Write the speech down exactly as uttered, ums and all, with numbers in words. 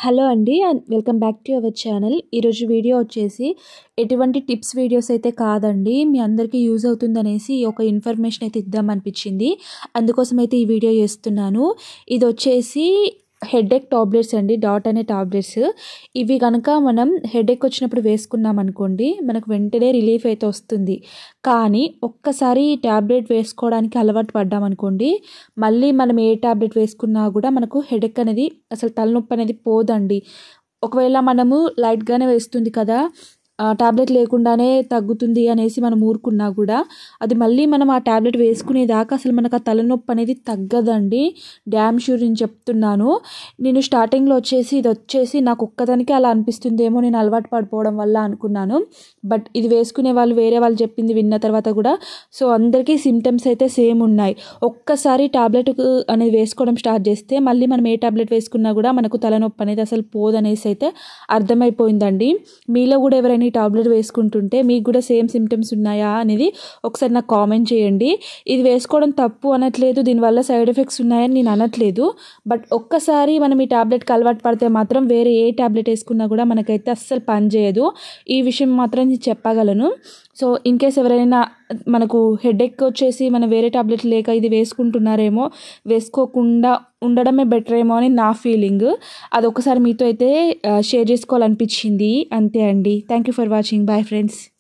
Hello అండి and welcome back to our channel. ఈరోజు video వచ్చేసి ఎటువంటి టిప్స్ వీడియోస్ అయితే కాదండి, మీ అందరికీ యూజ్ అవుతుందనేసి ఒక ఇన్ఫర్మేషన్ అయితే ఇద్దామనిపించింది. అందుకోసం అయితే ఈ వీడియో చేస్తున్నాను. ఇది వచ్చేసి హెడేక్ టాబ్లెట్స్ అండి, డాట్ అనే టాబ్లెట్స్. ఇవి కనుక మనం హెడేక్ వచ్చినప్పుడు వేసుకున్నాం అనుకోండి, మనకు వెంటనే రిలీఫ్ అయితే వస్తుంది. కానీ ఒక్కసారి ఈ ట్యాబ్లెట్ వేసుకోవడానికి అలవాటు పడ్డామనుకోండి, మళ్ళీ మనం ఏ ట్యాబ్లెట్ వేసుకున్నా కూడా మనకు హెడేక్ అనేది, అసలు తలనొప్పి అనేది పోదండి. ఒకవేళ మనము లైట్గానే వేస్తుంది కదా, ట్యాబ్లెట్ లేకుండానే తగ్గుతుంది అనేసి మనం ఊరుకున్నా కూడా అది మళ్ళీ మనం ఆ ట్యాబ్లెట్ వేసుకునేదాకా అసలు మనకు ఆ తలనొప్పి అనేది తగ్గదండి. డ్యామ్ షూర్ నేను చెప్తున్నాను. నేను స్టార్టింగ్లో వచ్చేసి ఇది వచ్చేసి నాకు ఒక్కదానికి అలా అనిపిస్తుందేమో, నేను అలవాటు పడిపోవడం వల్ల అనుకున్నాను. బట్ ఇది వేసుకునే వాళ్ళు వేరే వాళ్ళు చెప్పింది విన్న తర్వాత కూడా సో అందరికీ సిమ్టమ్స్ అయితే సేమ్ ఉన్నాయి. ఒక్కసారి ట్యాబ్లెట్ అనేది వేసుకోవడం స్టార్ట్ చేస్తే మళ్ళీ మనం ఏ ట్యాబ్లెట్ వేసుకున్నా కూడా మనకు తలనొప్పి అనేది అసలు పోదనేసి అయితే అర్థమైపోయిందండి. మీలో కూడా ఎవరైనా ఈ టాబ్లెట్ వేసుకుంటుంటే మీకు కూడా సేమ్ సిమ్టమ్స్ ఉన్నాయా అనేది ఒకసారి నాకు కామెంట్ చేయండి. ఇది వేసుకోవడం తప్పు అనట్లేదు, దీనివల్ల సైడ్ ఎఫెక్ట్స్ ఉన్నాయని నేను అనట్లేదు. బట్ ఒక్కసారి మనం ఈ టాబ్లెట్కి అలవాటు పడితే మాత్రం వేరే ఏ టాబ్లెట్ వేసుకున్నా కూడా మనకైతే అస్సలు పనిచేయదు. ఈ విషయం మాత్రం నేను చెప్పగలను. సో ఇన్ కేస్ ఎవరైనా మనకు హెడేక్ వచ్చేసి మనం వేరే టాబ్లెట్ లేక ఇది వేసుకుంటున్నారేమో, వేసుకోకుండా ఉండడమే బెటర్ ఏమో అని నా ఫీలింగ్. అది ఒకసారి మీతో అయితే షేర్ చేసుకోవాలనిపించింది, అంతే అండి. Thank you for watching. Bye friends.